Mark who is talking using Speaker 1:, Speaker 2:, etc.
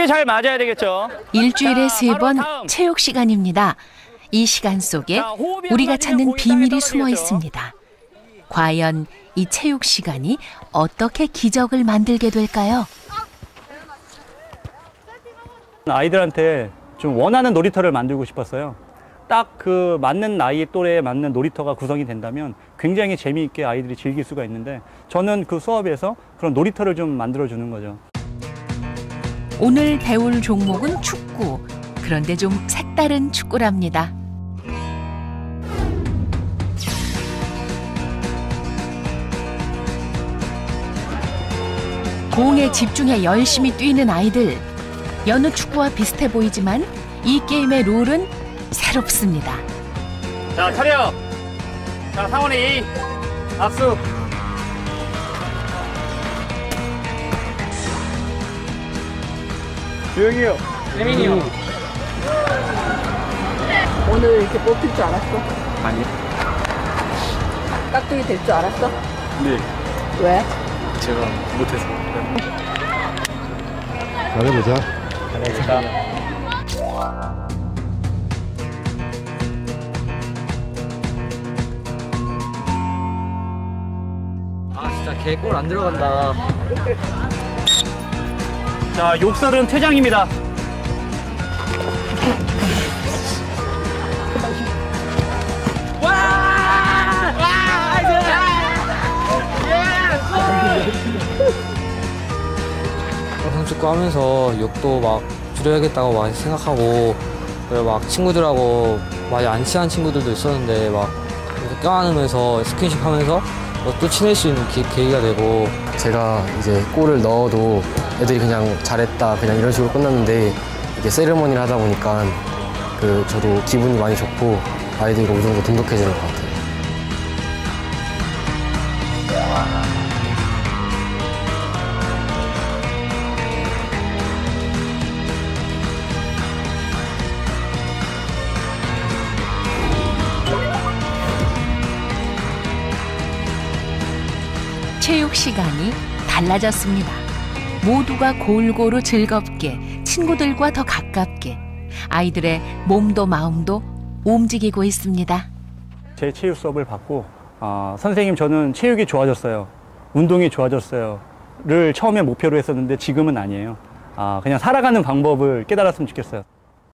Speaker 1: 호흡이 잘 맞아야 되겠죠.
Speaker 2: 일주일에
Speaker 1: 자,
Speaker 2: 3번
Speaker 1: 다음.
Speaker 2: 체육 시간입니다. 이 시간 속에
Speaker 1: 자, 호흡이
Speaker 2: 우리가
Speaker 1: 안
Speaker 2: 찾는
Speaker 1: 맞으면
Speaker 2: 비밀이
Speaker 1: 골당이
Speaker 2: 숨어
Speaker 1: 떨어지겠죠.
Speaker 2: 있습니다. 과연 이 체육 시간이 어떻게 기적을 만들게 될까요?
Speaker 1: 아이들한테 좀 원하는 놀이터를 만들고 싶었어요. 딱 그 맞는 나이 또래에 맞는 놀이터가 구성이 된다면 굉장히 재미있게 아이들이 즐길 수가 있는데 저는 그 수업에서 그런 놀이터를 좀 만들어주는 거죠.
Speaker 2: 오늘 배울 종목은 축구. 그런데 좀 색다른 축구랍니다. 공에 집중해 열심히 뛰는 아이들. 여느 축구와 비슷해 보이지만 이 게임의 룰은 새롭습니다.
Speaker 1: 자, 차려. 자, 상원이 악수. 조용히요. 세민이요.
Speaker 3: 오늘 이렇게 뽑힐 줄 알았어?
Speaker 1: 아니.
Speaker 3: 깍두기 될 줄 알았어?
Speaker 1: 네.
Speaker 3: 왜?
Speaker 1: 제가 못해서.
Speaker 4: 잘해보자.
Speaker 1: 잘해보자.
Speaker 5: 아 진짜 개골 안 들어간다.
Speaker 1: 자, 욕설은 퇴장입니다.
Speaker 5: 평축구 하면서 욕도 막 줄여야겠다고 많이 생각하고, 그리고 막 친구들하고 많이 안 친한 친구들도 있었는데 막 껴안으면서 스킨십 하면서 또 친해질 수 있는 계기가 되고.
Speaker 6: 제가 이제 골을 넣어도 애들이 그냥 잘했다 그냥 이런 식으로 끝났는데 이게 세리머니를 하다 보니까 저도 기분이 많이 좋고 아이들이 어느 정도 돈독해지는 것 같아요.
Speaker 2: 체육 시간이 달라졌습니다. 모두가 골고루 즐겁게, 친구들과 더 가깝게 아이들의 몸도 마음도 움직이고 있습니다.
Speaker 1: 제 체육 수업을 받고 선생님 저는 체육이 좋아졌어요. 운동이 좋아졌어요.를 처음에 목표로 했었는데 지금은 아니에요. 그냥 살아가는 방법을 깨달았으면 좋겠어요.